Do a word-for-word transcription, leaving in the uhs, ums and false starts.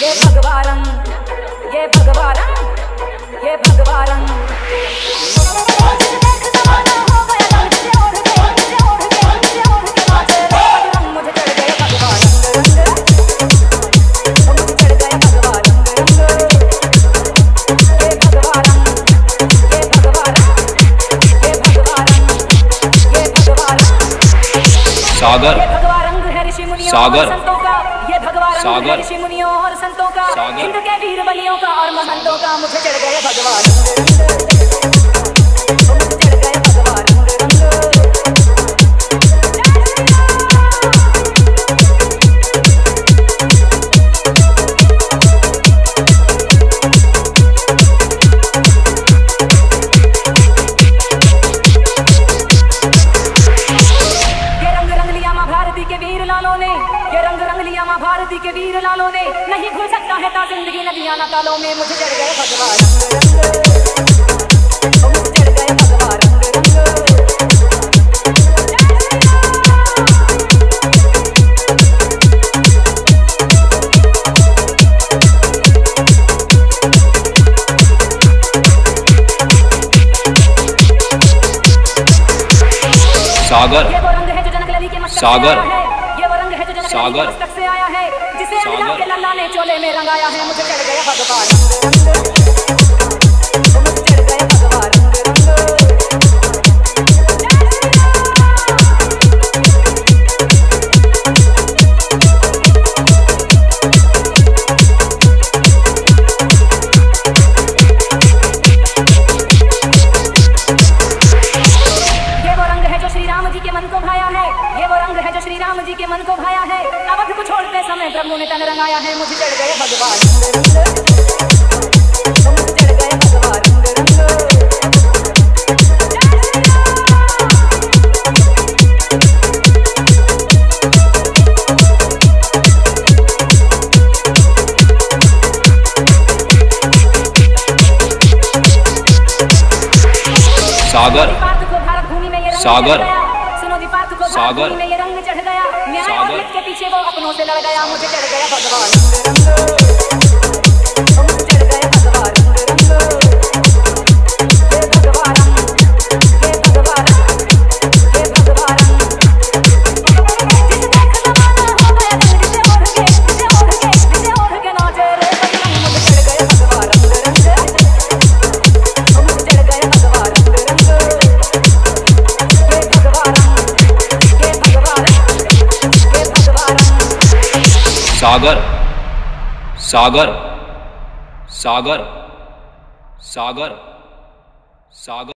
ये भगवान ये भगवान ये भगवान सागर सागर ये भगवान सागर ऋषि मुनियों और संतों का, हिंद के वीर बलियों का और महंतों का मुझे चढ़ गए भगवान मुझे चढ़ गए भगवान के वीर लालों ने ये रंग रंग लिया माँ भारती के वीर लालों ने, नहीं भूल सकता है ता जिंदगी नदियां ना तालों में मुझे चढ़ गए भगवान मुझे चढ़ गए भगवान सागर ये वो रंग है जो जनक लली के मस्तक सागर ये वो रंग है जो जनक लली के मस्तक से आया है, जिसे अल्लाह के लल्ला ने चोले में रंगाया है मुझे चढ़ गए भगवान मुझे चढ़ गए भगवान मन को भाया है, ये वो रंग है जो श्री राम जी के मन को भाया है, अवध को छोड़ते समय प्रभु ने तन रंगाया है मुझे चढ़ गए भगवान मुझे चढ़ गए भगवान सागर सागर सागर में ये रंग चढ़ गया, न्याय और हित के पीछे वो अपनों से लड़ गया मुझे चढ़ गया भगवान मुझे चढ़ गए भगवान ये भगवान ये भगवान ये भगवान जिसे देख जमाना हो गया रंग जिसे ओढ़ के जिसे ओढ़ के जिसे ओढ़ के नाचे रे बजरंग मुझे चढ़ गए भगवान मुझे चढ़ गए भगवान सागर सागर सागर सागर सागर